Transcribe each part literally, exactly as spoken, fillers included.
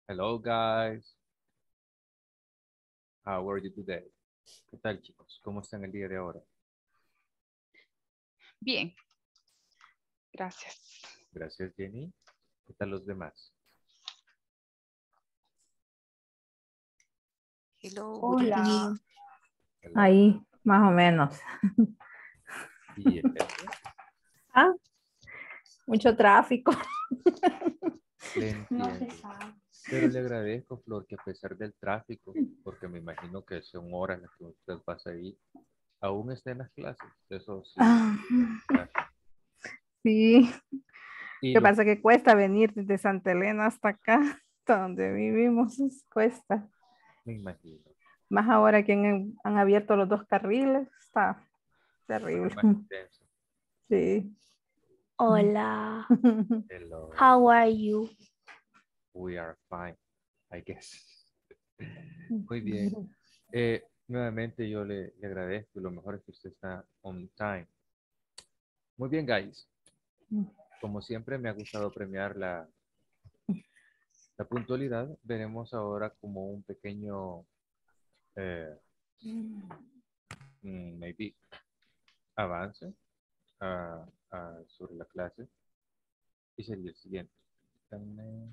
Hello guys, how are you today? ¿Qué tal chicos? ¿Cómo están el día de ahora? Bien, gracias. Gracias Jenny. ¿Qué tal los demás? Hello, good Hola. evening. Hello. Ahí, más o menos. ¿Y eso? Ah, mucho tráfico. Le No entiendo. se sabe. Pero le agradezco, Flor, que a pesar del tráfico, porque me imagino que son horas las que usted pasa ahí, aún está en las clases. Eso sí. Ah, Gracias. sí, Y ¿qué lo, pasa? Que cuesta venir desde Santa Elena hasta acá, hasta donde vivimos, es- cuesta. me imagino, Más ahora que han, han abierto los dos carriles, está es terrible. más intenso. Sí. Hola. Hello, How are you? we are fine, I guess. Muy bien. Eh, nuevamente yo le, le agradezco y lo mejor es que usted está on time. Muy bien, guys. Como siempre me ha gustado premiar la, la puntualidad. Veremos ahora como un pequeño, eh, mm, maybe, avance ah, ah, sobre la clase. Y sería el siguiente. Dame-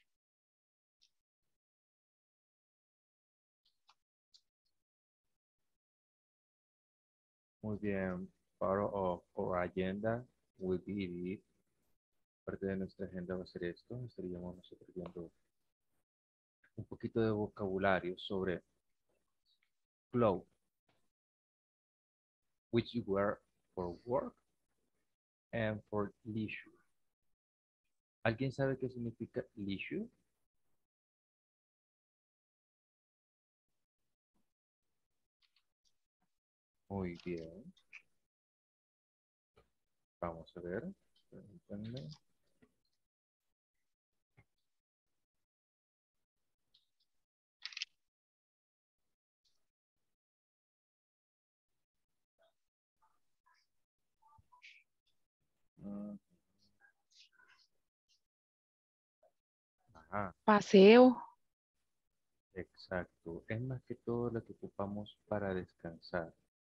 Muy bien. Part of our agenda will be this. Parte de nuestra agenda va a ser esto. Estaríamos nosotros viendo un poquito de vocabulario sobre clothes, which you wear for work and for leisure. ¿Alguien sabe qué significa leisure? Muy bien. Vamos a ver. Permítanme. Mm, Ajá, Paseo, exacto. Es más que todo lo que ocupamos para descansar.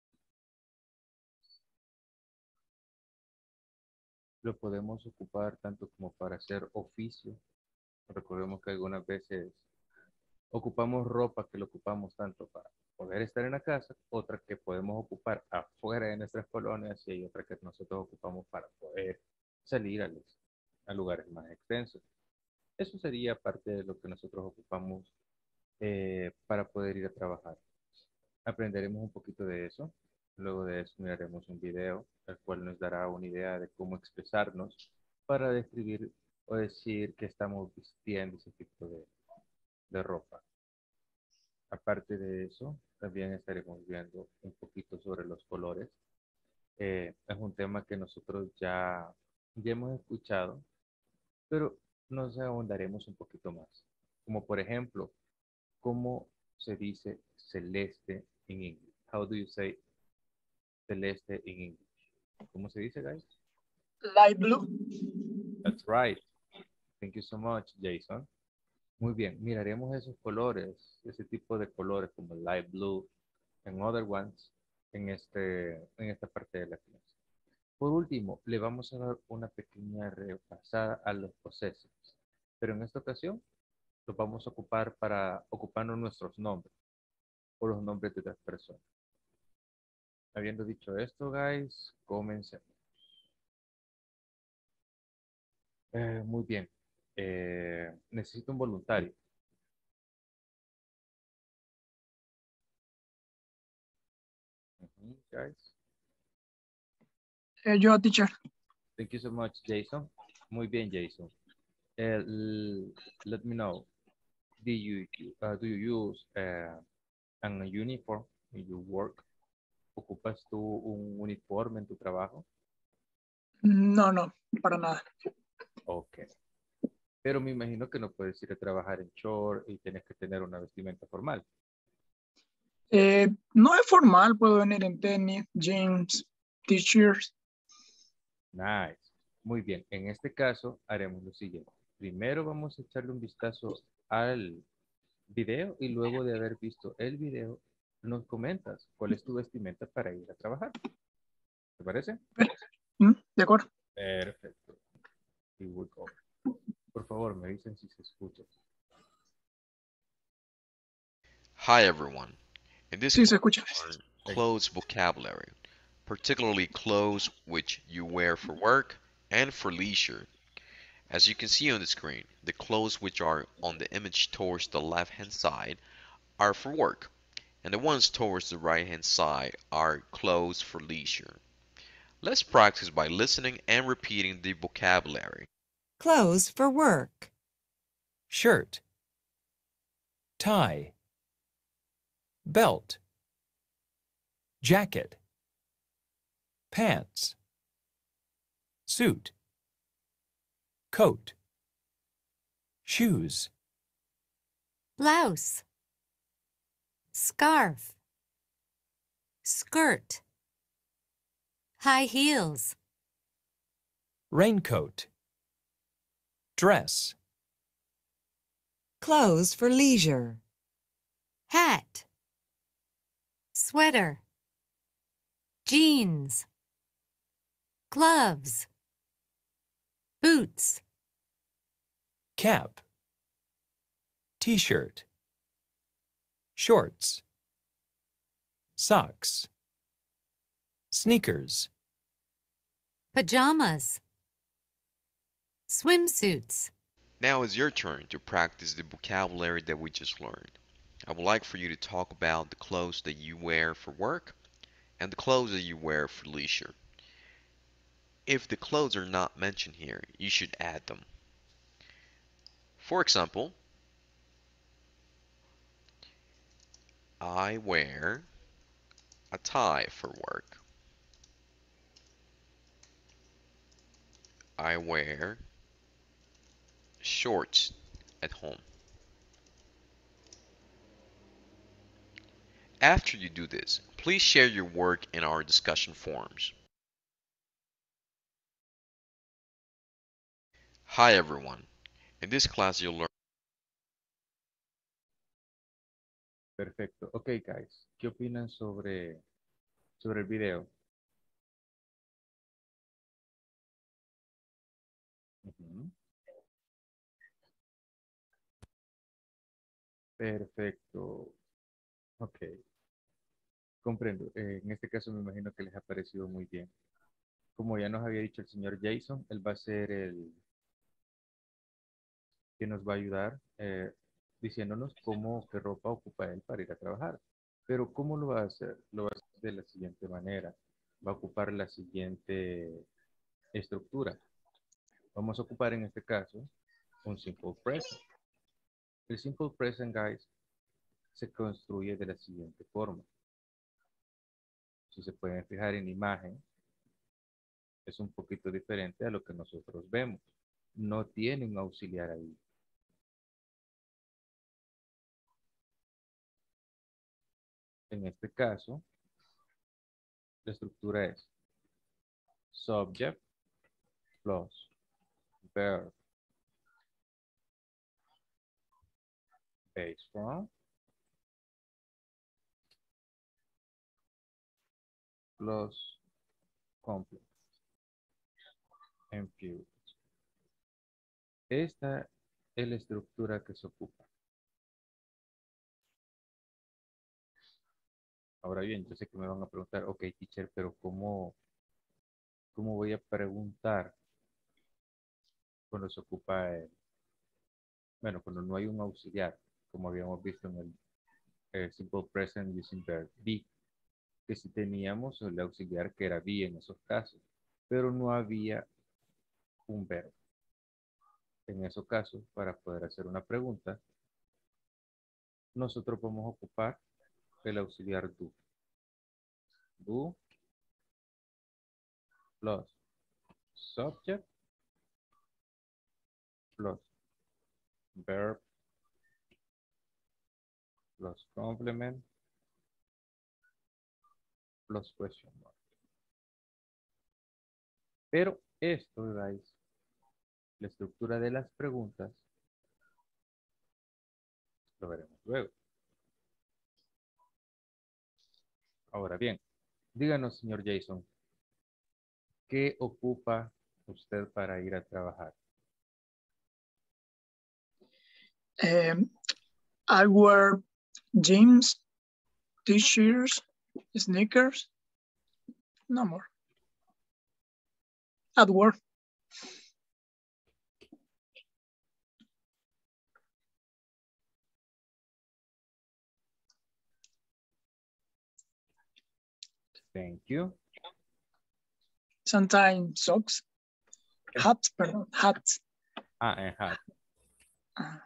Lo podemos ocupar tanto como para hacer oficio. Recordemos que algunas veces ocupamos ropa que lo ocupamos tanto para poder estar en la casa, otra que podemos ocupar afuera de nuestras colonias y hay otra que nosotros ocupamos para poder salir a, los- a lugares más extensos. Eso sería parte de lo que nosotros ocupamos eh, para poder ir a trabajar. Aprenderemos un poquito de eso. Luego de eso miraremos un video, el cual nos dará una idea de cómo expresarnos para describir o decir que estamos vistiendo ese tipo de, de ropa. Aparte de eso, también estaremos viendo un poquito sobre los colores. Eh, es un tema que nosotros ya, ya hemos escuchado, pero nos ahondaremos un poquito más. Como por ejemplo, ¿cómo se dice celeste en inglés? How do you say celeste in English? ¿Cómo se dice, guys? Light blue. That's right. Thank you so much, Jason. Muy bien, miraremos esos colores, ese tipo de colores como light blue and other ones en, este, en esta parte de la clase. Por último, le vamos a dar una pequeña repasada a los possessives, pero en esta ocasión los vamos a ocupar para ocuparnos nuestros nombres o los nombres de otras personas. Habiendo dicho esto, guys, comencemos. Eh, muy bien. Eh, necesito un voluntario. Ujú, guys. Eh, yo, teacher. Thank you so much, Jason. Muy bien, Jason. Eh, l- let me know. Do you uh, do you use uh, an uniform in your work? ¿Ocupas tú un uniforme en tu trabajo? No, no, para nada. Ok. Pero me imagino que no puedes ir a trabajar en short y tienes que tener una vestimenta formal. Eh, no es formal, puedo venir en tenis, jeans, t-shirts. Nice. Muy bien. En este caso, haremos lo siguiente. primero vamos a echarle un vistazo al video y luego de haber visto el video, nos comentas cuál es tu vestimenta para ir a trabajar. ¿Te parece? ¿Mm? De acuerdo. Perfecto. Here we go. Por favor, me dicen si se escucha. Hi everyone. In this Sí, se class, escucha. we learn clothes vocabulary, particularly clothes which you wear for work and for leisure. As you can see on the screen, the clothes which are on the image towards the left hand side are for work, and the ones towards the right hand side are clothes for leisure. Let's practice by listening and repeating the vocabulary. Clothes for work. Shirt, tie, belt, jacket, pants, suit, coat, shoes, Blouse. Scarf. Skirt. High heels. raincoat, dress, Clothes for leisure. Hat. Sweater. Jeans. Gloves. Boots. cap, t-shirt, shorts, socks, sneakers, Pajamas. Swimsuits. Now it's your turn to practice the vocabulary that we just learned. I would like for you to talk about the clothes that you wear for work and the clothes that you wear for leisure. If the clothes are not mentioned here, you should add them. For example, I wear a tie for work. I wear shorts at home. After you do this, please share your work in our discussion forums. Hi everyone. In this class you'll learn. Perfecto. Ok, guys. ¿Qué opinan sobre, sobre el video? Ujú. Perfecto. Ok. Comprendo. Eh, en este caso me imagino que les ha parecido muy bien. Como ya nos había dicho el señor Jason, él va a ser el que nos va a ayudar eh, diciéndonos cómo, qué ropa ocupa él para ir a trabajar. Pero ¿cómo lo va a hacer? Lo va a hacer de la siguiente manera. Va a ocupar la siguiente estructura. Vamos a ocupar en este caso un simple present. El simple present, guys, se construye de la siguiente forma. Si se pueden fijar en la imagen, es un poquito diferente a lo que nosotros vemos. No tiene un auxiliar ahí. En este caso, la estructura es subject plus verb based from plus complex and few. Esta es la estructura que se ocupa. Ahora bien, yo sé que me van a preguntar, ok, teacher, pero ¿cómo, cómo voy a preguntar cuando se ocupa el, bueno, cuando no hay un auxiliar, como habíamos visto en el eh, simple present using verb be, que si teníamos el auxiliar que era be en esos casos, pero no había un verbo. En esos casos, para poder hacer una pregunta, nosotros podemos ocupar el auxiliar do. Do plus subject plus verb plus complement plus question mark. Pero esto, guys, la estructura de las preguntas lo veremos luego. Ahora bien, díganos, señor Jason, ¿qué ocupa usted para ir a trabajar? Um, I wear jeans, t-shirts, sneakers. No more. At work. Thank you. Sometimes socks. Hats, perdón, hats. Ah, en hat. Ah,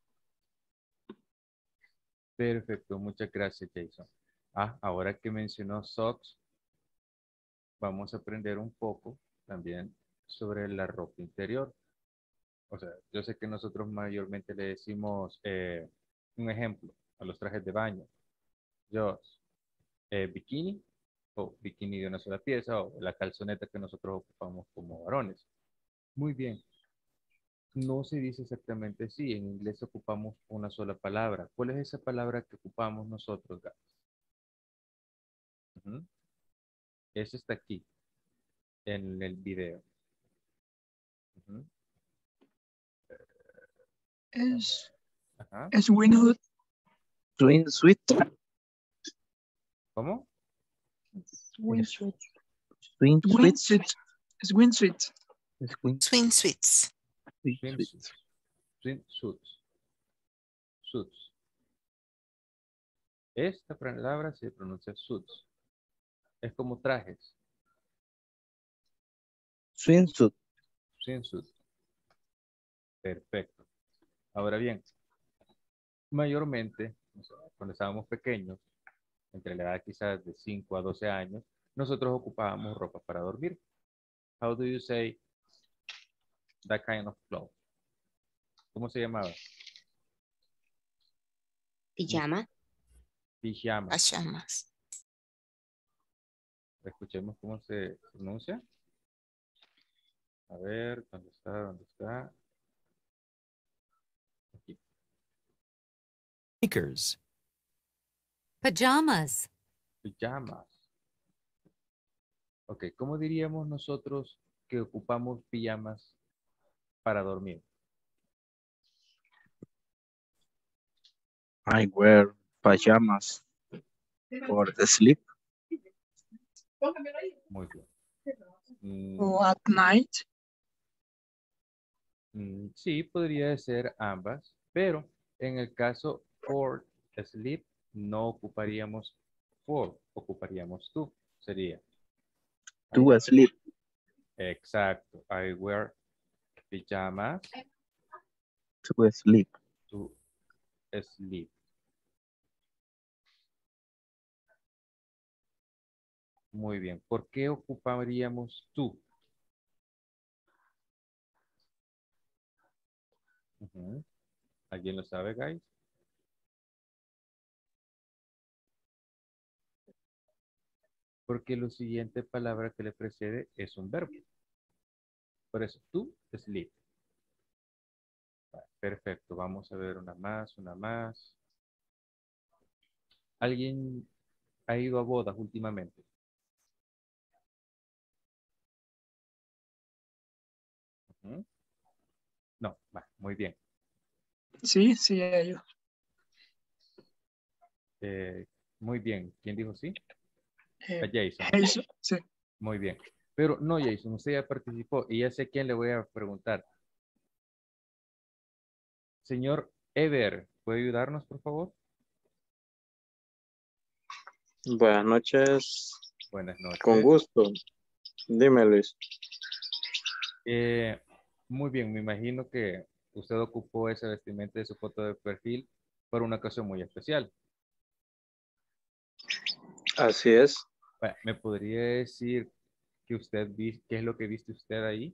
Perfecto, muchas gracias, Jason. Ah, ahora que mencionó socks, vamos a aprender un poco también sobre la ropa interior. O sea, yo sé que nosotros mayormente le decimos eh, un ejemplo a los trajes de baño. Yo, eh, bikini o bikini de una sola pieza o la calzoneta que nosotros ocupamos como varones. Muy bien. No se dice exactamente así. En inglés ocupamos una sola palabra. ¿Cuál es esa palabra que ocupamos nosotros, Gaby? Ujú. Ese está aquí, en el video. Ujú. es, Ajá. es winhood. Swimsuit. ¿Cómo? Windsuit. Swimsuit. Windsuit. Es windsuit. Swim- Swimsuits. swimsuit. Swimsuits. Swimsuits. Suits. Esta palabra se pronuncia suits. Es como trajes. Swimsuit. Swimsuit. Perfecto. Ahora bien, mayormente, o sea, cuando estábamos pequeños, entre la edad quizás de cinco a doce años, nosotros ocupábamos ropa para dormir. How do you say that kind of clothes? ¿Cómo se llamaba? Pijama. Pijama. Pajamas. Escuchemos cómo se pronuncia. A ver, ¿dónde está? ¿Dónde está? Aquí. Sneakers. Pajamas. Pijamas. Ok, ¿cómo diríamos nosotros que ocupamos pijamas para dormir? I wear pajamas for the sleep. Muy bien. Mm, O at night. mm, sí, podría ser ambas, pero en el caso for sleep no ocuparíamos for, ocuparíamos to. Sería To sleep. exacto. I wear pijamas To sleep. to sleep. Muy bien. ¿Por qué ocuparíamos to? Ujú. ¿Alguien lo sabe, guys? Porque la siguiente palabra que le precede es un verbo. Por eso, to sleep. Vale, perfecto. Vamos a ver una más, una más. ¿Alguien ha ido a bodas últimamente? Ujú. No, va, muy bien. Sí, sí, ellos. Eh, muy bien. ¿Quién dijo sí? Eh, A Jason. Jason, sí. Muy bien. Pero no, Jason, usted ya participó y ya sé quién le voy a preguntar. Señor Ever, ¿puede ayudarnos, por favor? Buenas noches, Buenas noches. con gusto. Dime, Luis. Eh, muy bien, me imagino que usted ocupó ese vestimenta de su foto de perfil por una ocasión muy especial. Así es. Bueno, ¿me podría decir que usted vi, qué es lo que viste usted ahí?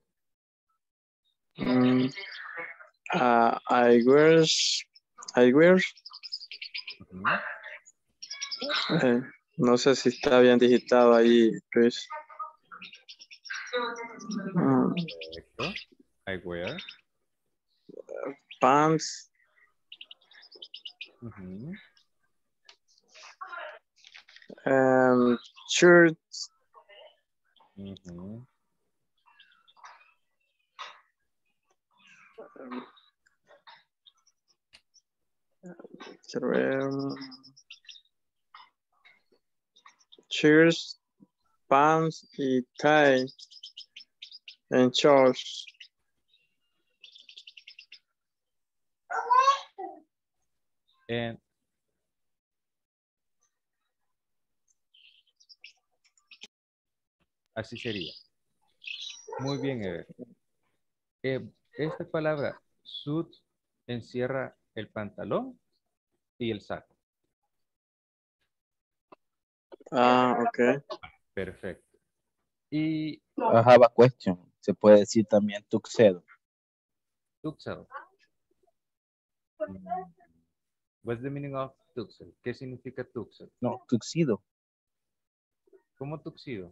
Mm, ah, I wear, I wear, Ujú. eh, no sé si está bien digitado ahí, Luis. Mm, Perfecto. I wear. Pants. Ujú. Um, shirts. Ujú. Quiero ver. um, Shirts, pants y tie. And shorts. And así sería. Muy bien, Ever. Eh, esta palabra suit encierra el pantalón y el saco. Ah, ok. Perfecto. Y I have a question. Se puede decir también tuxedo. tuxedo. Mm, What's the meaning of tuxedo? ¿Qué significa tuxedo? No, tuxido. ¿Cómo tuxido?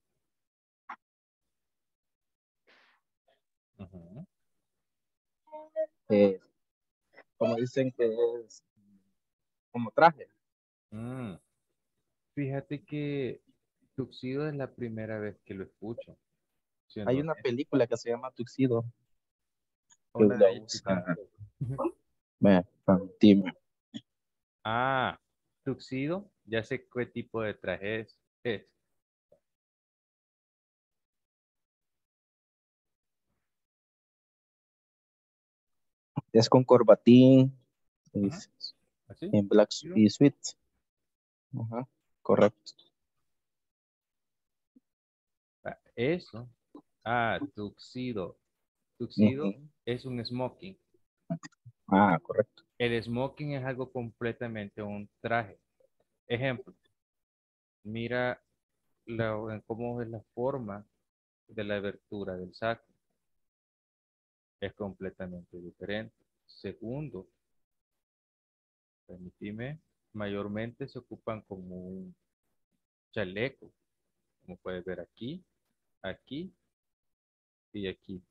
Ujú. Eh, como dicen que es como traje. Mm, Fíjate que tuxido es la primera vez que lo escucho. Siendo Hay una honesto. película que se llama Tuxido que Una lo de usa. Jessica Alba. Ve, dime. Ah, tuxido, ya sé qué tipo de traje es. es. Es con corbatín Ujú. es ¿Así? en black ¿Tuxido? y sweet. Ajá, correcto. Ah, Eso. Ah, tuxido. Tuxido Ujú. es un smoking. Ah, correcto. El smoking es algo completamente un traje. Ejemplo, mira la- cómo es la forma de la abertura del saco. Es completamente diferente. Segundo, permíteme, mayormente se ocupan como un chaleco, como puedes ver aquí, aquí y aquí.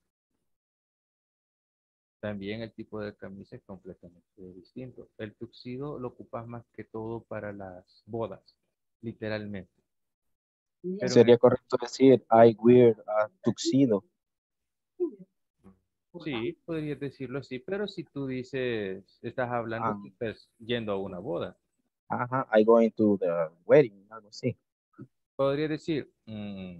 También el tipo de camisa es completamente distinto. El tuxido lo ocupas más que todo para las bodas, literalmente. Pero en Sería el- correcto decir I wear a tuxedo. sí, podrías decirlo así, pero si tú dices, estás hablando Ah, que estás yendo a una boda, ajá, I going to the wedding, algo así. podría decir, mm,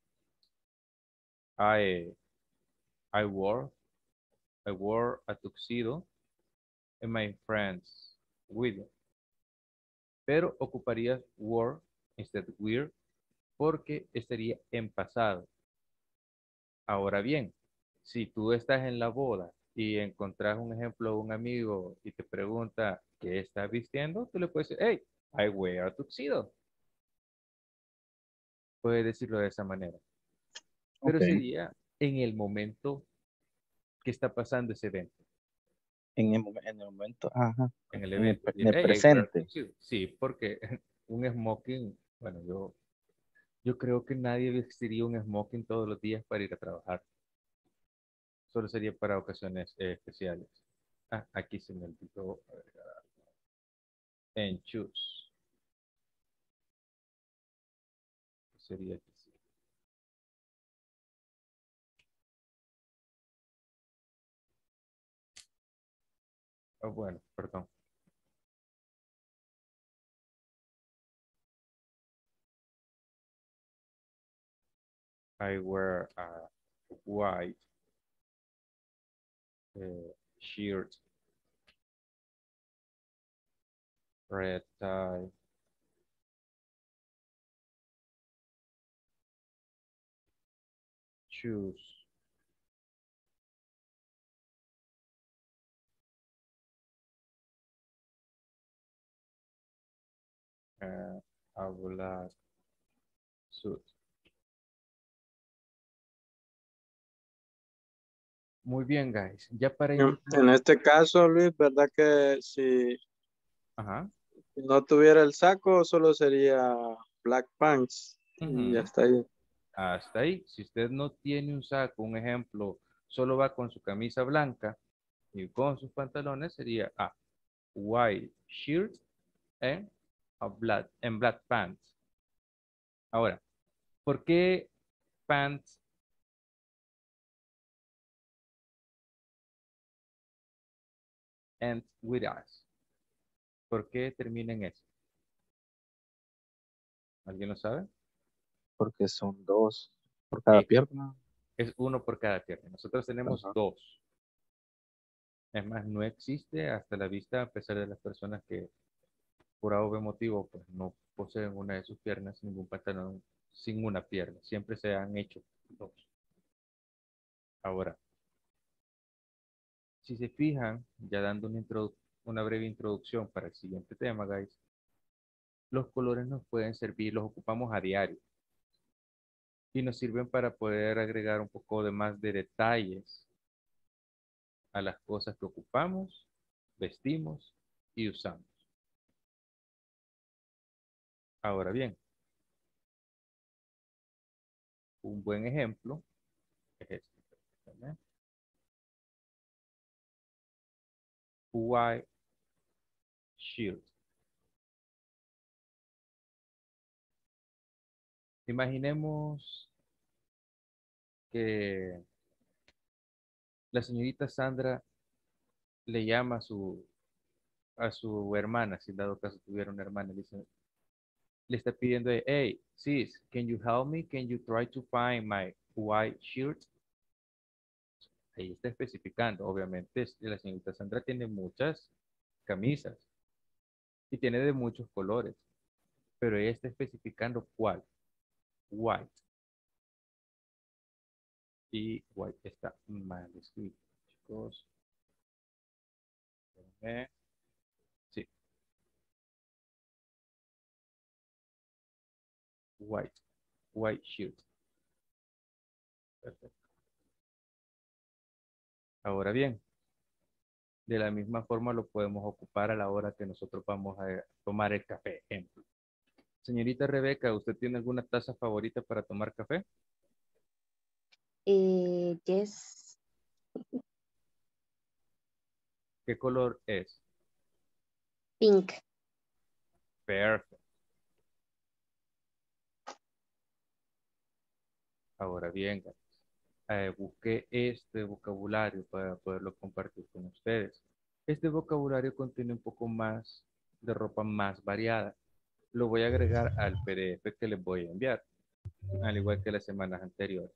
I, I wore, I wore a tuxedo in my friend's wedding. Pero ocuparías wore instead de wear porque estaría en pasado. Ahora bien, si tú estás en la boda y encontrás un ejemplo de un amigo y te pregunta qué estás vistiendo, tú le puedes decir, hey, I wear a tuxedo. Puedes decirlo de esa manera. Pero Ok. sería en el momento que está pasando ese evento, En el, momen- en el momento, ajá, en el en el, evento. pre- en Decir, el hey, I wear a presente. tuxedo. Sí, porque un smoking, bueno, yo, yo creo que nadie vestiría un smoking todos los días para ir a trabajar. Solo sería para ocasiones eh, especiales. Ah, aquí se me olvidó agregar en choose. Sería aquí sí. Ah, bueno, perdón. I wear a white uh, shirt, red tie, shoes, uh, a black suit. Muy bien, guys. Ya para En irnos. en este caso, Luis, ¿verdad que si Ajá. no tuviera el saco, solo sería black pants? Y ya Ujú. está ahí. Hasta ahí. Si usted no tiene un saco, un ejemplo, solo va con su camisa blanca y con sus pantalones, sería a white shirt and a black, and black pants. Ahora, ¿por qué pants ends with us? ¿Por qué termina en eso? ¿Alguien lo sabe? Porque son dos por cada Sí, pierna. es uno por cada pierna. Nosotros tenemos Ajá. dos. Es más, no existe hasta la vista, a pesar de las personas que por algún motivo pues, no poseen una de sus piernas, ningún pantalón sin una pierna. Siempre se han hecho dos. Ahora, si se fijan, ya dando una, introdu- una breve introducción para el siguiente tema, guys, los colores nos pueden servir, los ocupamos a diario y nos sirven para poder agregar un poco de más de detalles a las cosas que ocupamos, vestimos y usamos. Ahora bien, un buen ejemplo es este. ¿Verdad? White shirt. Imaginemos que la señorita Sandra le llama a su, a su hermana, si en dado caso tuviera una hermana, le, dice, le está pidiendo, hey, sis, can you help me? Can you try to find my white shirt? Ahí está especificando. Obviamente, la señorita Sandra tiene muchas camisas y tiene de muchos colores, pero ella está especificando cuál. White. Y white está mal escrito, chicos. Eh, sí. White. White shirt. Perfecto. Ahora bien, de la misma forma lo podemos ocupar a la hora que nosotros vamos a tomar el café. Ejemplo. Señorita Rebeca, ¿usted tiene alguna taza favorita para tomar café? Eh, yes. ¿Qué color es? Pink. Perfecto. Ahora bien, eh, busqué este vocabulario para poderlo compartir con ustedes. Este vocabulario contiene un poco más de ropa más variada. Lo voy a agregar al P D F que les voy a enviar, al igual que las semanas anteriores.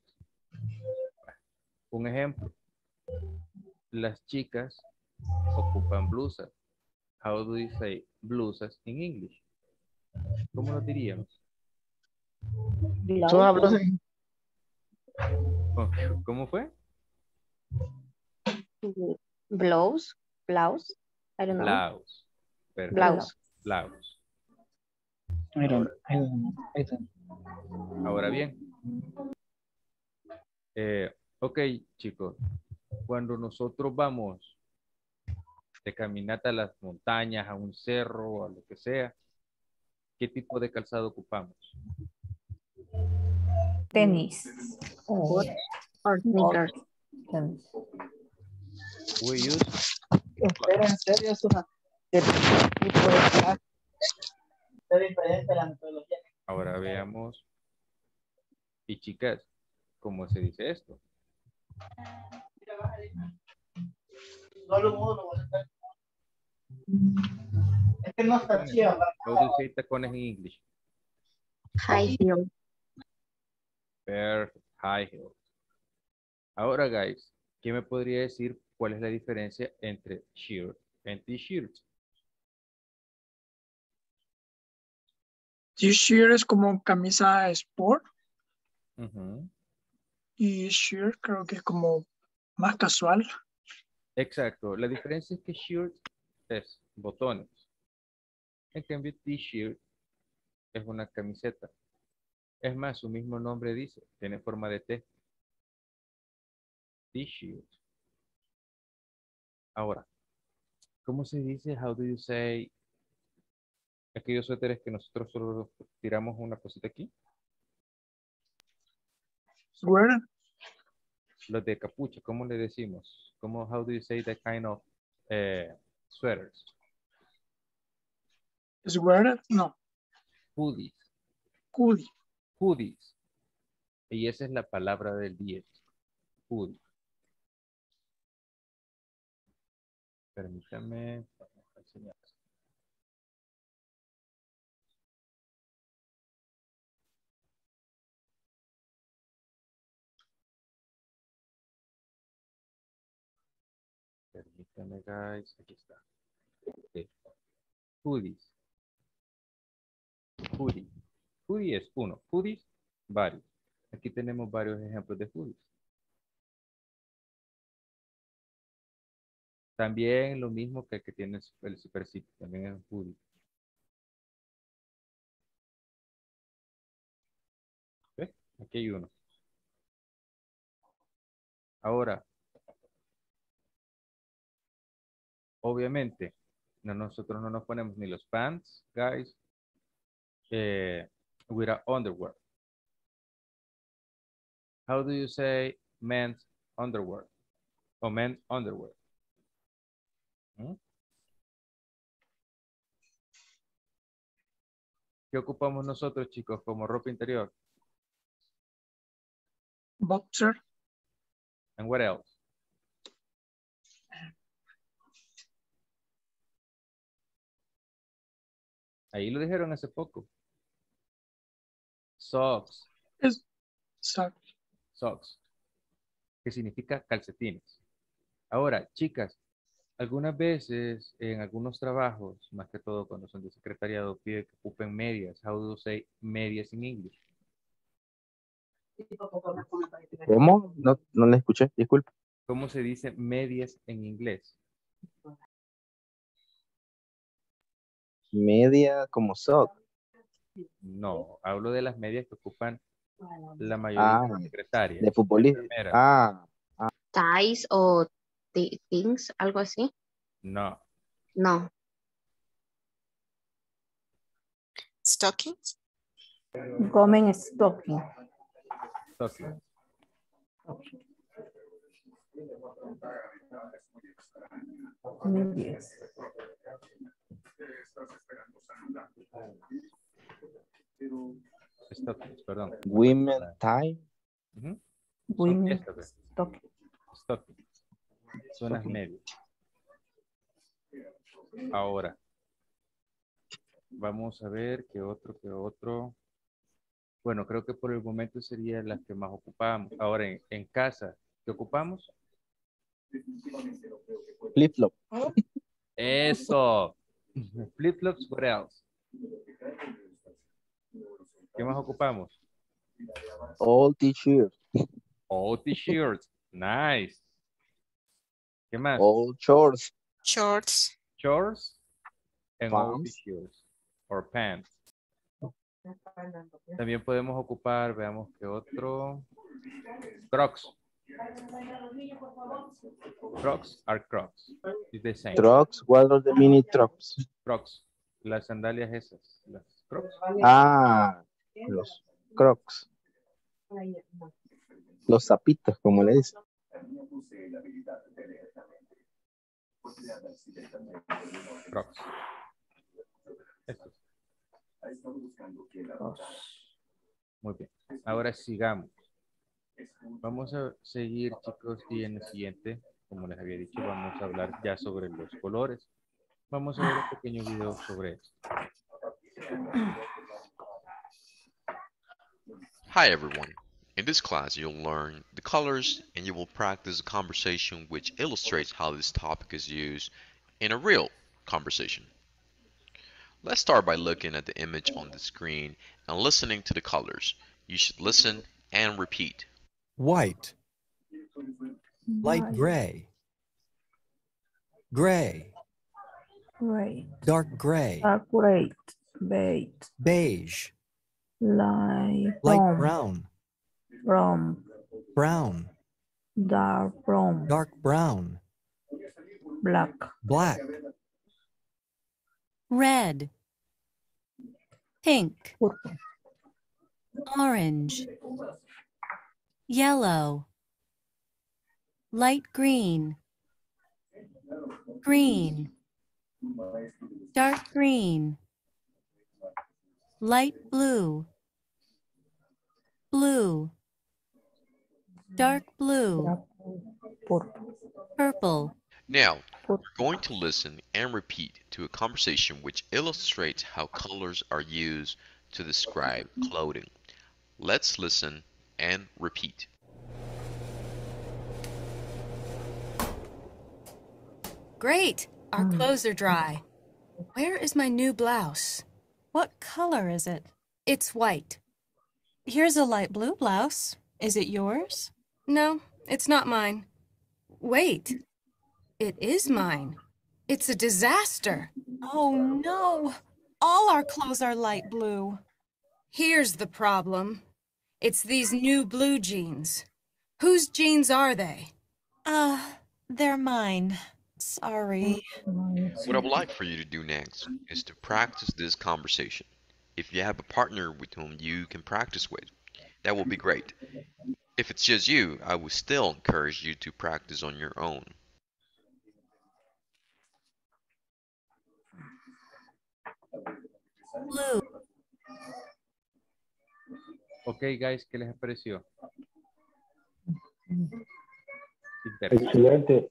Un ejemplo. Las chicas ocupan blusas. How do you say blusas in English? ¿Cómo lo diríamos? Todas blusas. ¿Cómo- ¿Cómo fue? Blouse. Blouse. I don't know. Blouse. Perfecto. Blouse. Blouse. I don't, Ahora, I don't, I don't. ahora bien. Eh, ok, chicos. Cuando nosotros vamos de caminata a las montañas, a un cerro, a lo que sea, ¿qué tipo de calzado ocupamos? Tenis. Boot or sneakers. Tenis. We use Espera, en serio, eso ¿qué tipo de clase? Es diferente la metodología. Ahora veamos. Y chicas, ¿cómo se dice esto? Solo uno lo voy a hacer. Es que no está chido. How do you say tacones en English? High heel. Perfect. High heels. Ahora, guys, ¿quién me podría decir cuál es la diferencia entre shirt y t-shirt? T-shirt es como camisa sport Ujú. y shirt creo que es como más casual. Exacto. La diferencia es que shirt es botones. En cambio, t-shirt es una camiseta. Es más, su mismo nombre dice, tiene forma de T. T-shirt. Ahora, ¿cómo se dice? How do you say? Aquellos suéteres que nosotros solo tiramos una cosita aquí. Sweater. los de capucha, ¿cómo le decimos? ¿Cómo, how do you say that kind of eh, sweaters? Sweater, no. Hoodies. Hoodie. Hoodies. Y esa es la palabra del día. Hoodie. Permítame. Vamos a enseñar. Permítame, guys. Aquí está. Okay. Hoodies. Hoodie. Hoodie es uno. Hoodies, varios. Aquí tenemos varios ejemplos de hoodies. También lo mismo que el que tiene el Super Zip. También es un hoodie. ¿Ves? Aquí hay uno. Ahora, obviamente, no, nosotros no nos ponemos ni los pants, guys, eh, without underwear. How do you say men's underwear? O men's underwear. ¿Mm? ¿Qué ocupamos nosotros, chicos, como ropa interior? Boxer. And what else? Ahí lo dijeron hace poco. Socks. Es socks. Socks. Que significa calcetines. Ahora, chicas, algunas veces en algunos trabajos, más que todo cuando son de secretariado, pide que ocupen medias. How do you say medias in English? ¿Cómo? No, no le escuché, disculpe. ¿Cómo se dice medias en inglés? Media como sock. No, hablo de las medias que ocupan la mayoría Ah, de las secretarias. de futbolista. enfermeras. Ah, Ties o thi- things, algo así. No, No. Stockings. Comen stocking. stocking. Medias. Stockings, perdón. women time. Ujú. Son Women estas, ¿ves? stocking. Stockings. Son las medias. Ahora, vamos a ver qué otro, qué otro. Bueno, creo que por el momento serían las que más ocupamos. Ahora, en, en casa, ¿qué ocupamos? Flip flop. Eso. Flip-flops, what else? ¿Qué más ocupamos? All t-shirt. All t-shirts. Nice. ¿Qué más? All shorts. Shorts. Shorts and all Pants. t-shirts. Or pants. También podemos ocupar, veamos qué otro. Crocs. Crocs are Crocs. It's the same. Trucks. What are the mini trucks? Crocs. Las sandalias esas. Las Crocs. Ah, los crocs. Los zapitos, como le dicen. Crocs. Estos. Muy bien. Ahora sigamos. Vamos a seguir, chicos, y en el siguiente, como les había dicho, vamos a hablar ya sobre los colores. Vamos a ver un pequeño video sobre esto. Hi everyone. In this class you'll learn the colors and you will practice a conversation which illustrates how this topic is used in a real conversation. Let's start by looking at the image on the screen and listening to the colors. You should listen and repeat. White. Light gray. Gray. Gray. Dark gray. Dark gray. Beige. Beige. Light Light brown. brown. Brown. Brown. Dark brown. Dark brown. Black. Black. Red. Pink. Purple. Orange. Yellow. light green, green, dark green, light blue, blue, dark blue, purple. Now, we're going to listen and repeat to a conversation which illustrates how colors are used to describe clothing. Let's listen and repeat. Great! Our clothes are dry. Where is my new blouse? What color is it? It's white. Here's a light blue blouse. Is it yours? No, it's not mine. Wait. It is mine. It's a disaster. Oh no! All our clothes are light blue. Here's the problem. It's these new blue jeans. Whose jeans are they? Uh, they're mine. Sorry. What I would like for you to do next is to practice this conversation. If you have a partner with whom you can practice with, that will be great. If it's just you, I would still encourage you to practice on your own. Blue. Ok, guys, ¿qué les pareció? Excelente.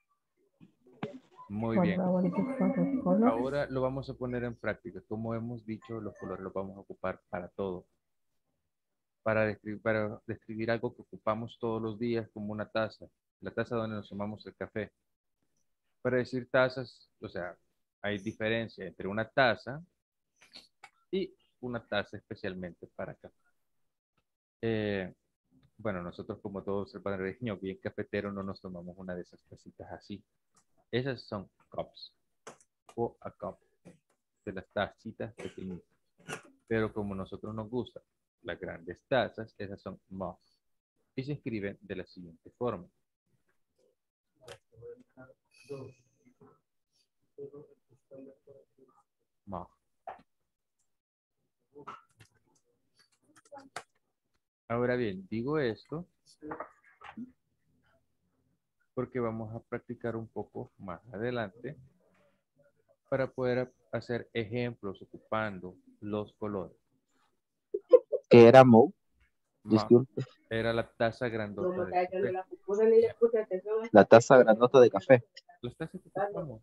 Muy bien. Ahora lo vamos a poner en práctica. Como hemos dicho, los colores los vamos a ocupar para todo. Para describir, para describir algo que ocupamos todos los días, como una taza. La taza donde nos tomamos el café. Para decir tazas, o sea, hay diferencia entre una taza y una taza especialmente para café. Eh, bueno, nosotros como todos salvadoreños bien cafeteros no nos tomamos una de esas tacitas así. Esas son cups o a cup de las tacitas pequeñitas. Pero como a nosotros nos gustan las grandes tazas, esas son mugs y se escriben de la siguiente forma. Mug. Ahora bien, digo esto porque vamos a practicar un poco más adelante para poder hacer ejemplos ocupando los colores. ¿Qué era Mo? Mug Disculpe. era la taza grandota de café. La taza grandota de café. Las tazas que ocupamos.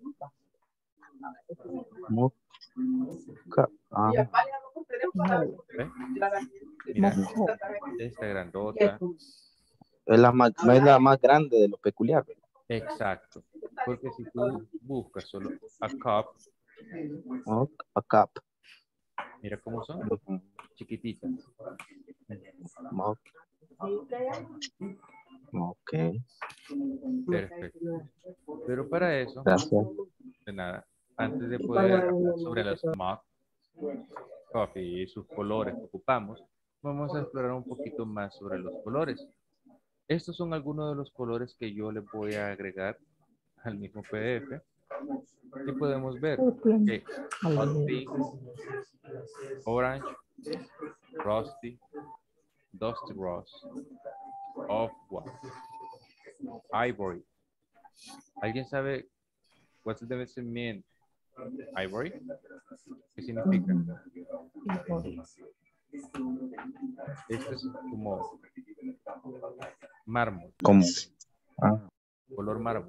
Mo. Ca- ah. ¿Ve? Mira, esta grandota. Es la más, no es la más grande de lo peculiar. Exacto. Porque si tú buscas solo a cup, Oh, a cup. mira cómo son. Ujú. Chiquititas. Mug. Ok. Perfecto. Pero para eso, Gracias. de nada, antes de poder hablar sobre las mug coffee y sus colores que ocupamos, vamos a explorar un poquito más sobre los colores. Estos son algunos de los colores que yo les voy a agregar al mismo P D F. Y podemos ver que hot pink, orange, rusty, dusty rose, off-white, ivory. ¿Alguien sabe what does it mean? Ivory? ¿Qué significa? Este es como mármol. ¿Cómo? Ah. Color mármol.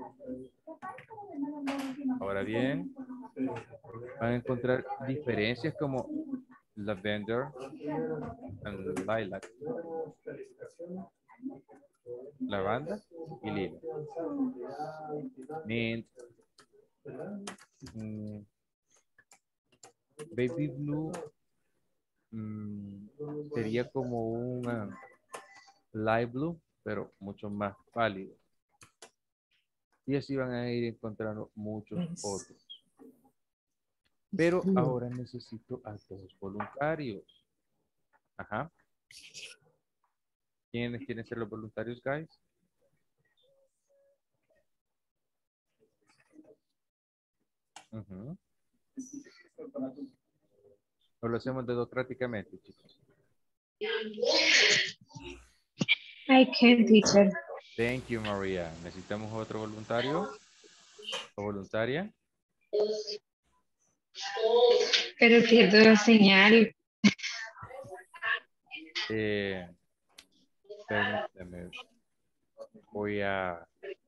Ahora bien, van a encontrar diferencias como lavender and lilac, lavanda y lila, mint, mm, baby blue mm, sería como un uh, light blue, pero mucho más pálido. Y así van a ir encontrando muchos otros. Pero ahora necesito a dos voluntarios. Ajá. ¿Quiénes quieren ser los voluntarios, guys? Uh-huh. O lo hacemos democráticamente, chicos. I can, teacher. Thank you, María. ¿Necesitamos otro voluntario o voluntaria? Pero pierdo la señal. Eh, permítame. Voy a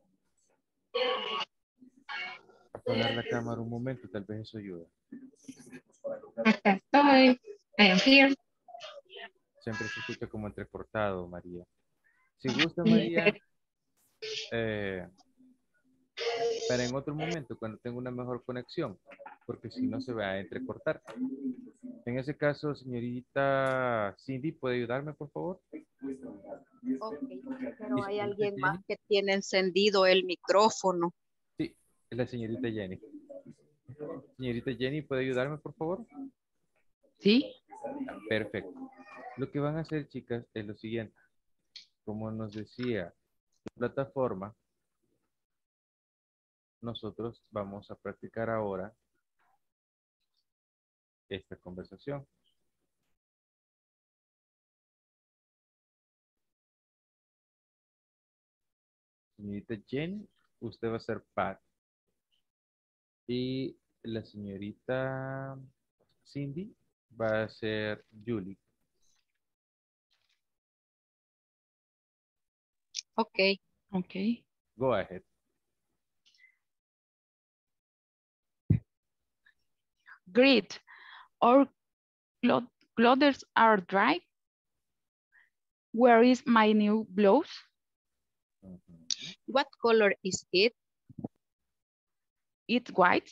apagar la cámara un momento, tal vez eso ayuda. Acá estoy. I am here. Siempre se escucha como entrecortado, María. Si gusta, María, eh, para en otro momento, cuando tenga una mejor conexión, porque si no se va a entrecortar. En ese caso, señorita Cindy, ¿puede ayudarme, por favor? Ok, pero ¿Y hay señorita alguien más Jenny? que tiene encendido el micrófono. Sí, es la señorita Jenny. Señorita Jenny, ¿puede ayudarme, por favor? Sí. Perfecto. Lo que van a hacer, chicas, es lo siguiente. Como nos decía la plataforma, nosotros vamos a practicar ahora esta conversación. Señorita Jenny, usted va a ser Pat. Y la señorita Cindy va a ser Julie. Ok. Okay. Go ahead. Great. Our clo- clothes are dry. Where is my new blouse? What color is it? It's white.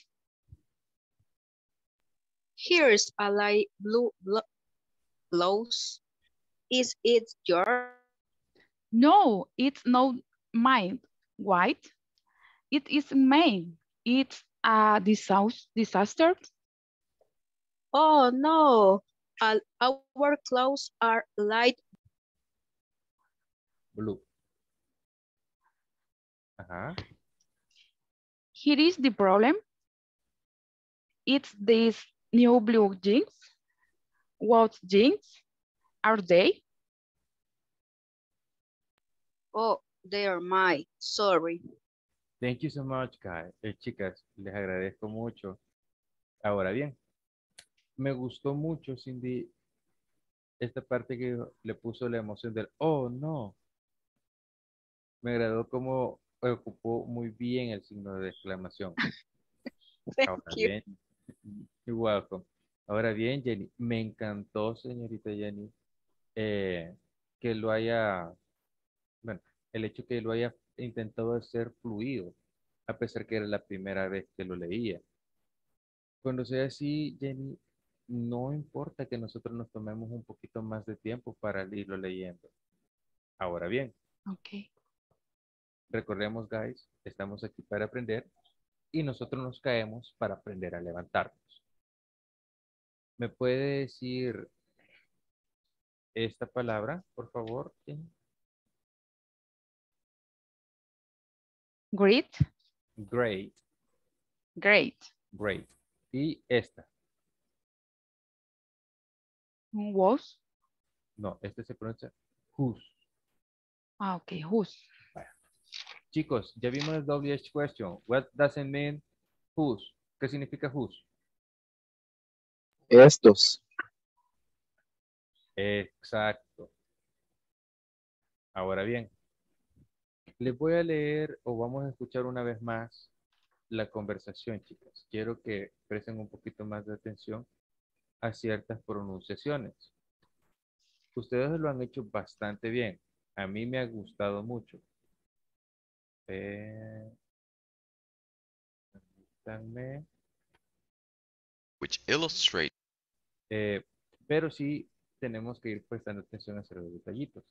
Here's a light blue blo- blouse. Is it yours? No, it's not mine. White. It is mine. It's a disas- disaster. Oh no, All our clothes are light. Blue. Ajá. Here is the problem. It's these new blue jeans. What jeans are they? Oh, they are mine. Sorry. Thank you so much, guys. Eh, chicas, les agradezco mucho. Ahora bien, me gustó mucho, Cindy, esta parte que le puso la emoción del, oh, no. Me agradó cómo ocupó muy bien el signo de exclamación. Thank Ahora you. bien, you're welcome. Ahora bien, Jenny, me encantó, señorita Jenny, eh, que lo haya, bueno, el hecho que lo haya intentado hacer fluido, a pesar que era la primera vez que lo leía. Cuando sea así, Jenny, no importa que nosotros nos tomemos un poquito más de tiempo para irlo leyendo. Ahora bien, Okay. recordemos, guys, estamos aquí para aprender y nosotros nos caemos para aprender a levantarnos. ¿Me puede decir esta palabra, por favor, Jenny? Great. Great. Great. Great. Y esta. Was. No, este se pronuncia whose. Ah, okay. Whose. Chicos, ya vimos el W H question. What does it mean whose? ¿Qué significa whose? Estos. Exacto. Ahora bien, les voy a leer o vamos a escuchar una vez más la conversación, chicas. Quiero que presten un poquito más de atención a ciertas pronunciaciones. Ustedes lo han hecho bastante bien. A mí me ha gustado mucho. Eh, permítanme. Which illustrate Eh, pero sí tenemos que ir prestando atención a ciertos detallitos.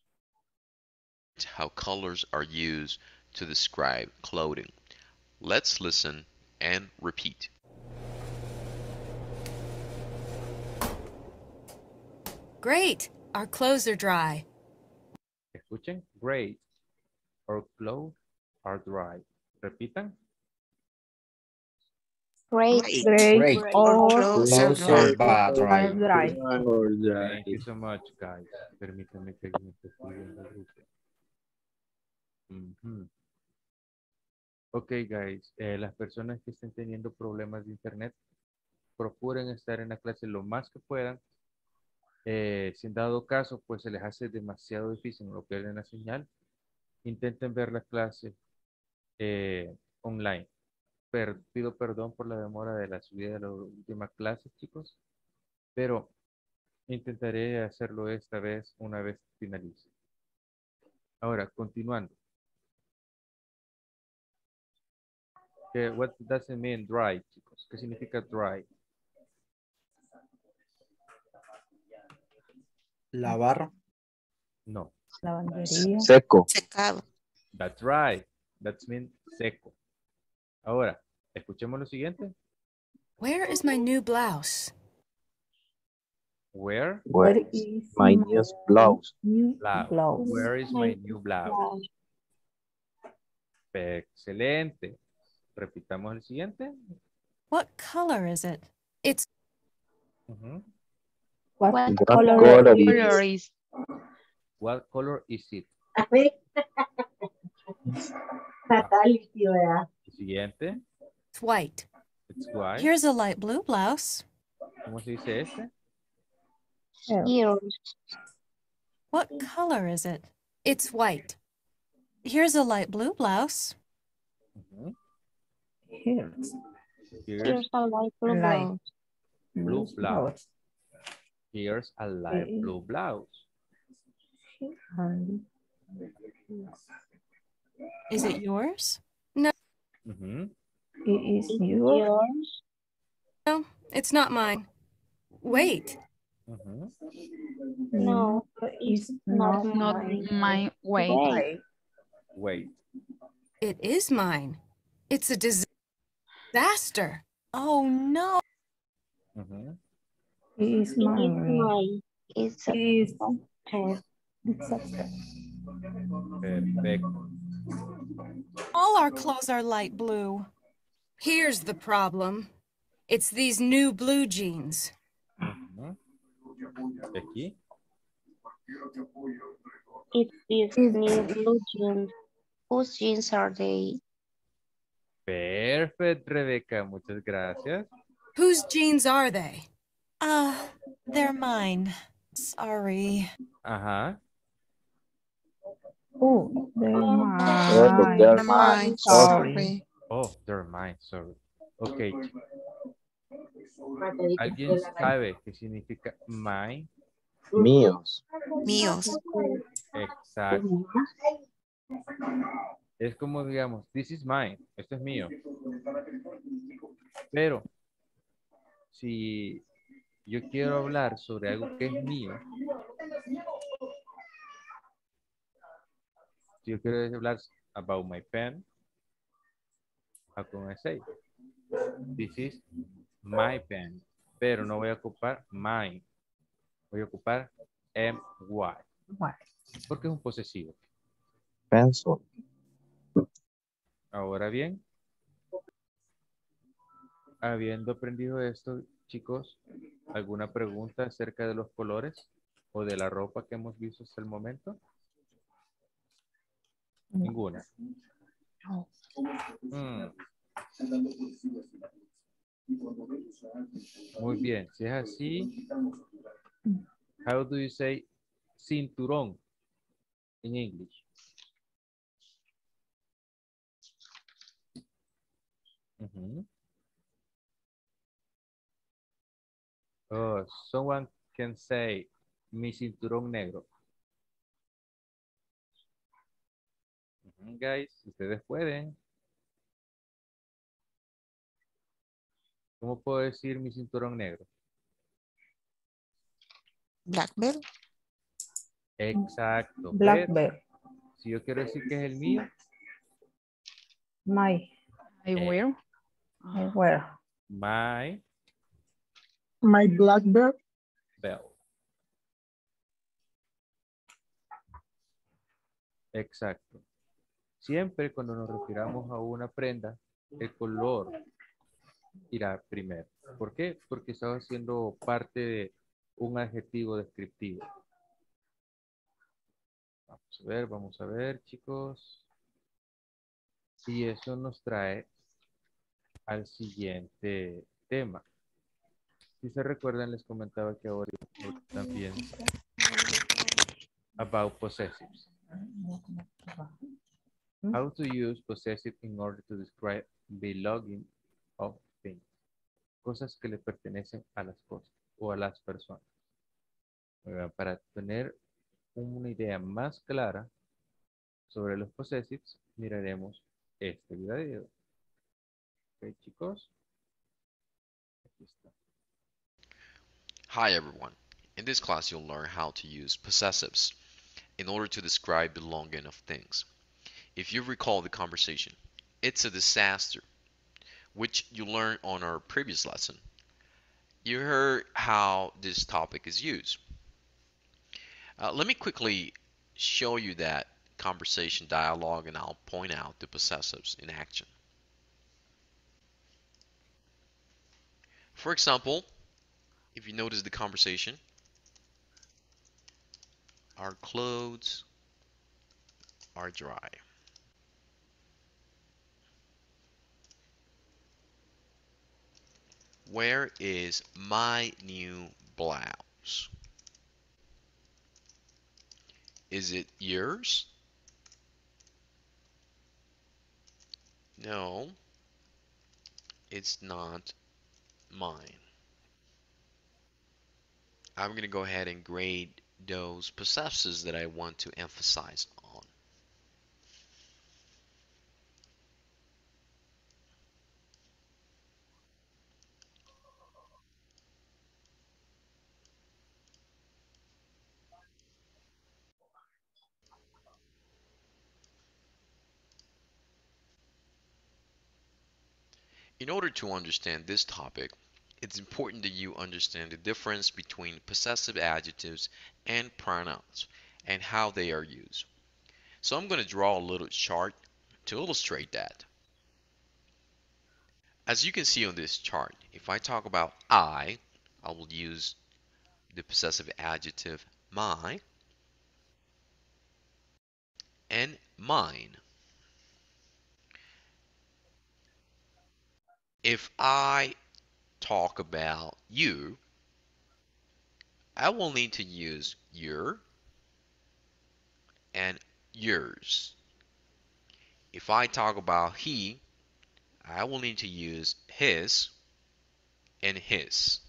how colors are used to describe clothing. Let's listen and repeat. Great. Our clothes are dry. Escuchen. Great. Our clothes are dry. Repitan. Great. Great. Great. All Clothes are clothes dry. are dry. dry. Thank you so much, guys. Permítanme que alguien esté escribiendo el grupo. Ujú. Ok, guys, eh, las personas que estén teniendo problemas de internet, procuren estar en la clase lo más que puedan. Eh, si en dado caso, pues se les hace demasiado difícil, no pierden la señal, intenten ver la clase eh, online. Per- pido perdón por la demora de la subida de la última clase, chicos, pero intentaré hacerlo esta vez una vez finalice. Ahora, continuando. ¿Qué, what does it mean dry, chicos? ¿Qué significa dry? Lavar. No. Lavandería. Seco. Secado. That's right. That's mean seco. Ahora, escuchemos lo siguiente. Where is my new blouse? Where? Where Where is is my my new blouse? new Blouse. blouse? Where is my new blouse? Excelente. Repitamos el siguiente. What color is it? It's Ujú. What, What What color, color color is is What color is it? Fatality, ¿verdad? El siguiente. it's white. It's white. Here's a light blue blouse. ¿Cómo se dice este? here? What color is it? It's white. Here's a light blue blouse. Ujú. Here's Here's Here's a light blue light blouse. blue blue blouse. Here's a light Eh, blue blouse. and Is it yours? Ujú. it is It's your yours. No, it's not mine. Wait, Ujú. No, is not not not mine. my way. Wait. Wait. it is mine. It's a dis- disaster. Oh no. Ujú. It is It is mine. mine. It's It a is disaster. disaster. Perfecto. All our clothes are light blue. Here's the problem. It's these new blue jeans. Ujú. ¿Y aquí? It's these new blue jeans. Whose jeans are they? Perfecto, Rebeca. Muchas gracias. Whose jeans are they? Uh, they're mine. Sorry. Ajá. Oh, they're Oh, mine. they're They're mine. mine. Sorry. Sorry. Oh, they're mine, sorry. Ok, chicos. Fatality ¿Alguien de la gallina. sabe qué significa mine? Míos. Míos. Exacto. Es como, digamos, this is mine. Esto es mío. Pero, si yo quiero hablar sobre algo que es mío, si yo quiero hablar about my pen, how can I say? This is my pen. Pero no voy a ocupar mine. Voy a ocupar my. What? Porque es un posesivo. Pencil. Ahora bien, habiendo aprendido esto, chicos, ¿alguna pregunta acerca de los colores o de la ropa que hemos visto hasta el momento? Ninguna. Mm. Muy bien, si es así, how do you say cinturón in English? Ujú. Oh, someone can say mi cinturón negro. Ujú, guys, ustedes pueden. ¿Cómo puedo decir mi cinturón negro? Black belt. Exacto. Black pero bear. si yo quiero decir que es el mío, My. I Eh. wear. I wear. my My black bear. belt. Exacto. Siempre cuando nos refiramos a una prenda, el color irá primero. ¿Por qué? Porque está haciendo parte de un adjetivo descriptivo. Vamos a ver, vamos a ver, chicos. Y eso nos trae al siguiente tema. Si se recuerdan, les comentaba que ahora también about possessives. How to use possessive in order to describe belonging of things. Cosas que le pertenecen a las cosas o a las personas. Para tener una idea más clara sobre los possessives, miraremos este video. Ok, chicos. Aquí está. Hi everyone. In this class you'll learn how to use possessives in order to describe belonging of things. If you recall the conversation, it's a disaster, which you learned on our previous lesson. You heard how this topic is used. Uh, let me quickly show you that conversation dialogue and I'll point out the possessives in action. For example, if you notice the conversation, our clothes are dry. Where is my new blouse? Is it yours? No, it's not mine. I'm going to go ahead and grade those possessives that I want to emphasize on. In order to understand this topic, it's important that you understand the difference between possessive adjectives and pronouns and how they are used. So I'm going to draw a little chart to illustrate that. As you can see on this chart, if I talk about I, I will use the possessive adjective my and mine. If I talk about you, I will need to use your and yours. If I talk about he, I will need to use his and his.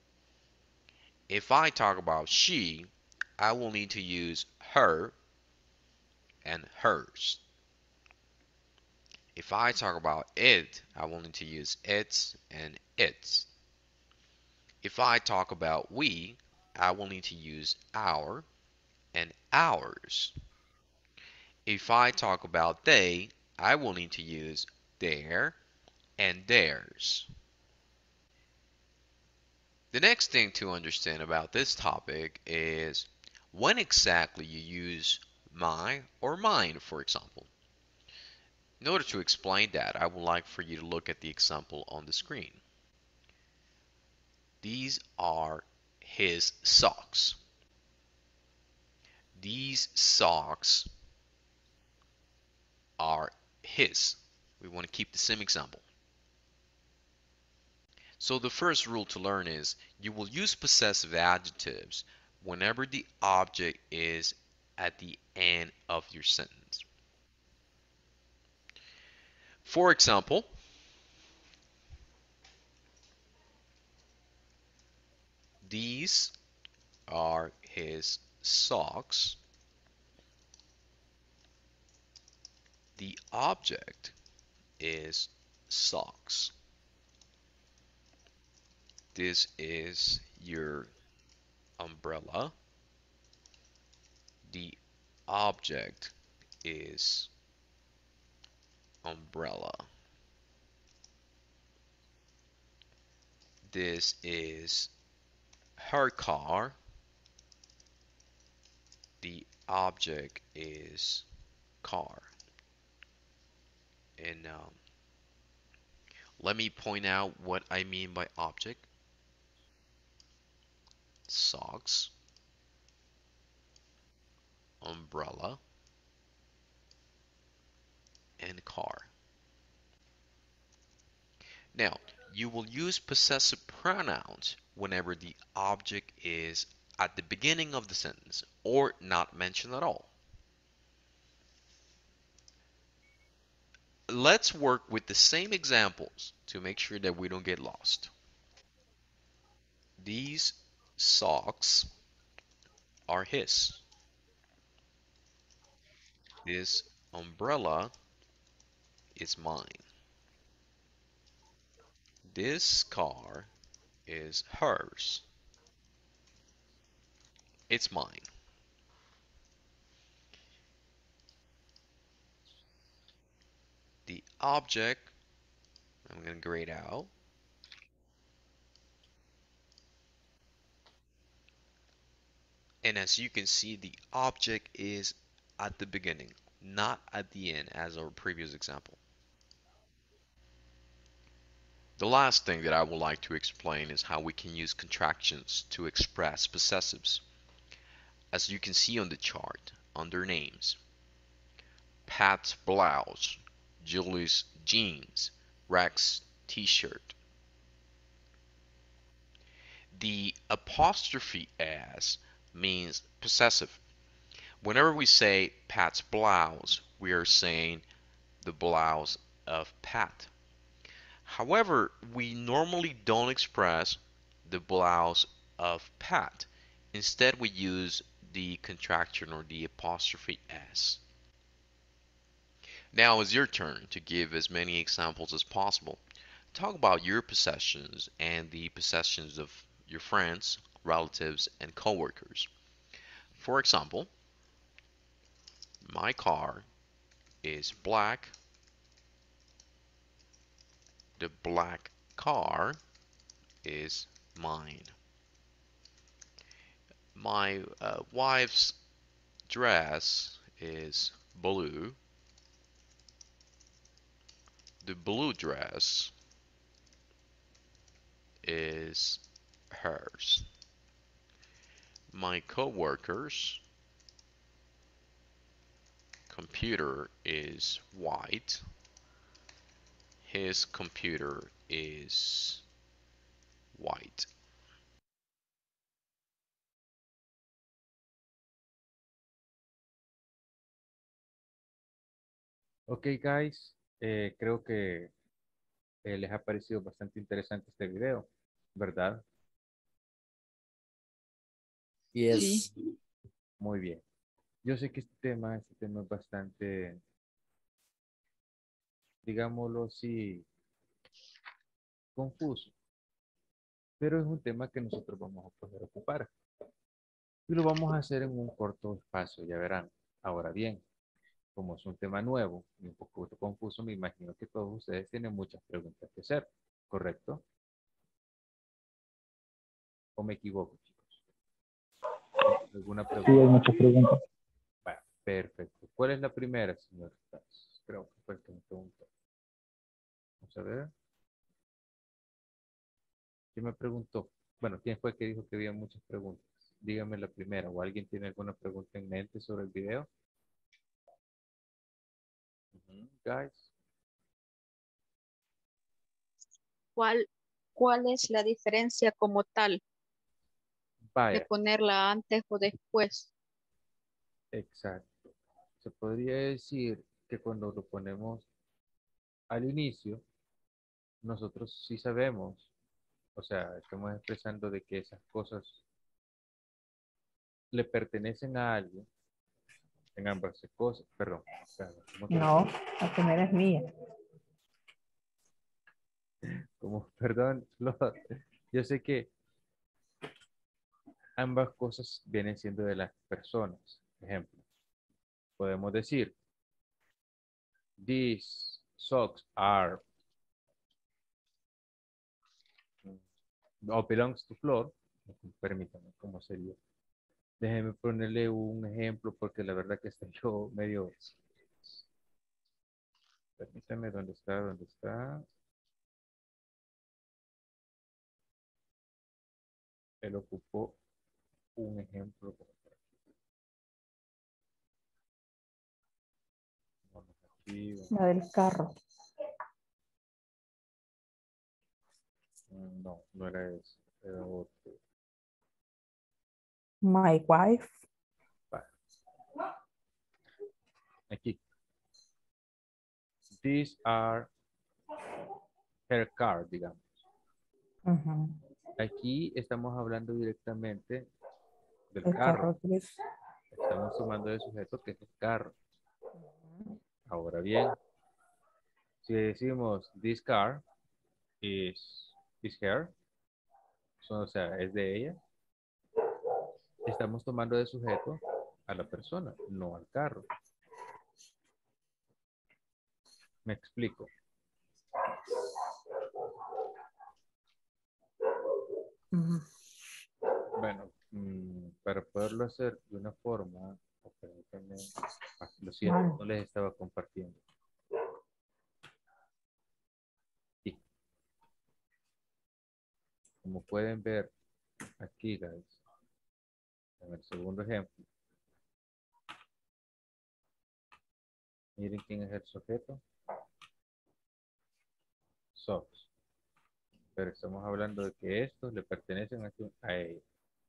If I talk about she, I will need to use her and hers. If I talk about it, I will need to use its and its. If I talk about we, I will need to use our and ours. If I talk about they, I will need to use their and theirs. The next thing to understand about this topic is when exactly you use my or mine, for example. In order to explain that, I would like for you to look at the example on the screen. These are his socks. These socks are his. We want to keep the same example. So the first rule to learn is you will use possessive adjectives whenever the object is at the end of your sentence. For example, these are his socks. The object is socks. This is your umbrella. The object is umbrella. This is her car. The object is car. And um, let me point out what I mean by object. Socks, umbrella, and car. Now, you will use possessive pronouns whenever the object is at the beginning of the sentence or not mentioned at all. Let's work with the same examples to make sure that we don't get lost. These socks are his. This umbrella is mine. This car is hers. It's mine. The object, I'm going to grade out. And as you can see, the object is at the beginning, not at the end as our previous example. The last thing that I would like to explain is how we can use contractions to express possessives. As you can see on the chart, under names, Pat's blouse, Julie's jeans, Rex's t-shirt. The apostrophe s means possessive. Whenever we say Pat's blouse, we are saying the blouse of Pat. However, we normally don't express the blouse of Pat. Instead, we use the contraction or the apostrophe s. Now it's your turn to give as many examples as possible. Talk about your possessions and the possessions of your friends, relatives, and coworkers. For example, my car is black. The black car is mine. My uh, wife's dress is blue. The blue dress is hers. My coworker's computer is white. His computer is white. Ok, guys, eh, creo que eh, les ha parecido bastante interesante este video, ¿verdad? Yes. Muy bien. Yo sé que este tema, este tema es bastante, digámoslo así, confuso, pero es un tema que nosotros vamos a poder ocupar. Y lo vamos a hacer en un corto espacio, ya verán. Ahora bien, como es un tema nuevo y un poco confuso, me imagino que todos ustedes tienen muchas preguntas que hacer, ¿correcto? ¿O me equivoco, chicos? ¿Alguna pregunta? Sí, hay muchas preguntas. Bueno, perfecto. ¿Cuál es la primera, señor? Creo que fue el que me preguntó. Vamos a ver. ¿Quién me preguntó? Bueno, ¿quién fue que dijo que había muchas preguntas? Dígame la primera. ¿O alguien tiene alguna pregunta en mente sobre el video? Uh-huh. Guys. ¿Cuál, cuál es la diferencia como tal Vaya. de ponerla antes o después? Exacto. Se podría decir que cuando lo ponemos al inicio, nosotros sí sabemos, o sea, estamos expresando de que esas cosas le pertenecen a alguien, en ambas cosas, perdón. ¿cómo te No, lo- la primera es mía. Como, perdón, Flor, yo sé que ambas cosas vienen siendo de las personas. Ejemplo, podemos decir, these socks are, o belongs to Flor, permítame, ¿cómo sería? Déjeme ponerle un ejemplo porque la verdad que estoy yo medio, permítame, ¿dónde está? ¿Dónde está? Él ocupó un ejemplo. Vamos aquí, vamos. La del carro. No, no era ese. Era otro. My wife. Va. Aquí. These are her car, digamos. Ujú. Aquí estamos hablando directamente del El carro. carro gris. Estamos tomando de sujeto que es el carro. Ahora bien, si decimos this car is, is her, o sea, es de ella, estamos tomando de sujeto a la persona, no al carro. Me explico. Ujú. Bueno, mm, para poderlo hacer de una forma, o permítanme, ah, lo siento, Vale. no les estaba compartiendo. Sí. Como pueden ver aquí, guys, en el segundo ejemplo, miren quién es el sujeto. Socks. Pero estamos hablando de que estos le pertenecen a, a ella.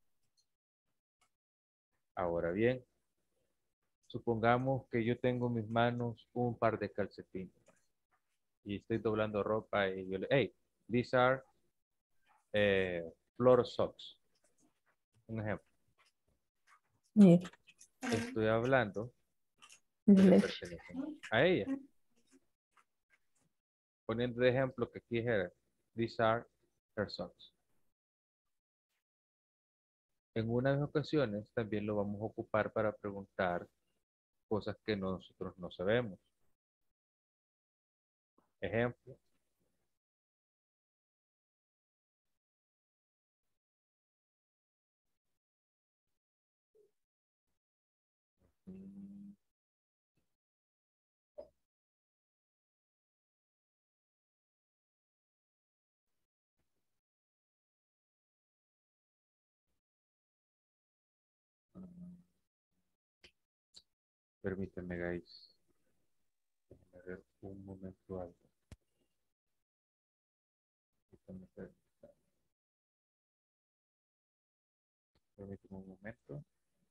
Ahora bien, supongamos que yo tengo en mis manos un par de calcetines y estoy doblando ropa y yo le, hey, these are eh, floor socks. Un ejemplo. Yeah. Estoy hablando que le English. pertenecen a ella. Poniendo de ejemplo que aquí es her, these are her socks. En unas ocasiones también lo vamos a ocupar para preguntar cosas que nosotros no sabemos. Ejemplo. Mm, Permítanme, guys. Déjenme ver un momento algo. Permítanme, ver. Permítanme un momento.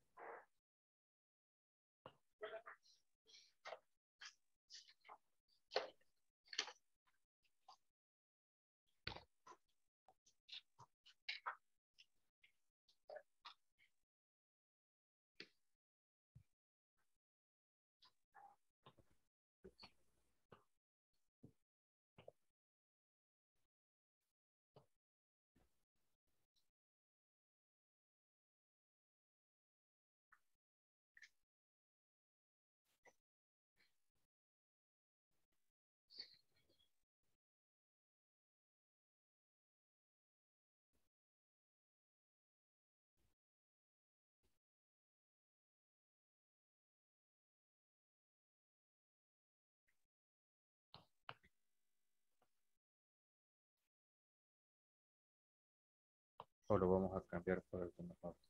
O lo vamos a cambiar por alguna parte.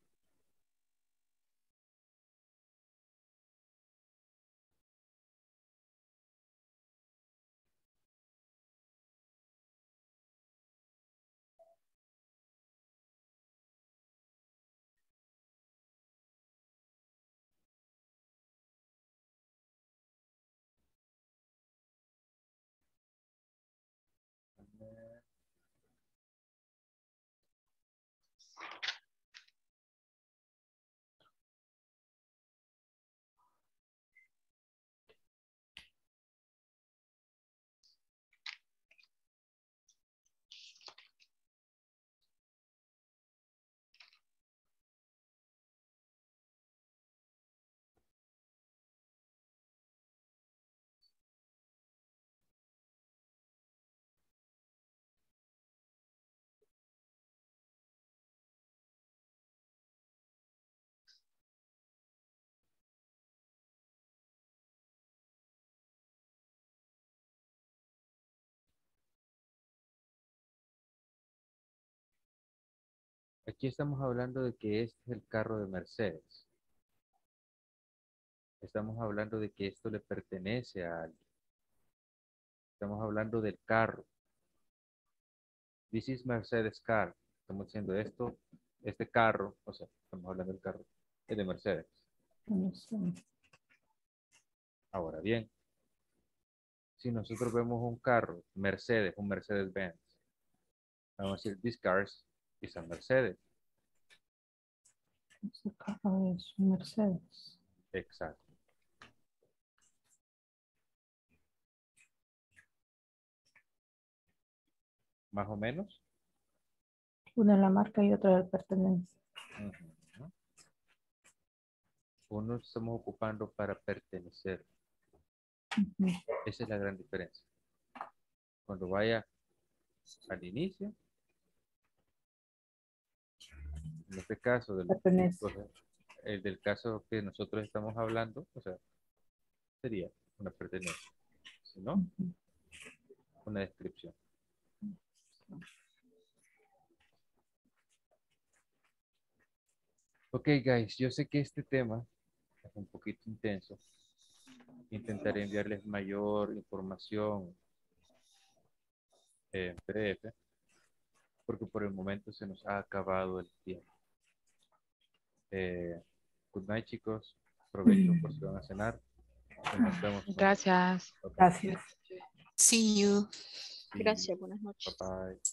Aquí estamos hablando de que este es el carro de Mercedes. Estamos hablando de que esto le pertenece a alguien. Estamos hablando del carro. This is Mercedes car. Estamos diciendo esto, este carro, o sea, estamos hablando del carro, es de Mercedes. Ahora bien, si nosotros vemos un carro, Mercedes, un Mercedes-Benz, vamos a decir, this car is a Mercedes. Ese carro es un Mercedes. Exacto. Más o menos. Uno es la marca y otro es el pertenencia. Uh-huh. Uno estamos ocupando para pertenecer. Uh-huh. Esa es la gran diferencia. Cuando vaya al inicio, en este caso, del, el del caso que nosotros estamos hablando, o sea, sería una pertenencia. Si no, uh-huh. Una descripción. Ok, guys, yo sé que este tema es un poquito intenso. Intentaré enviarles mayor información en P D F, porque por el momento se nos ha acabado el tiempo. Eh, good night, chicos. Provecho por si van a cenar. Nos vemos. Gracias. Okay. Gracias. See you. Gracias, buenas noches. Bye bye.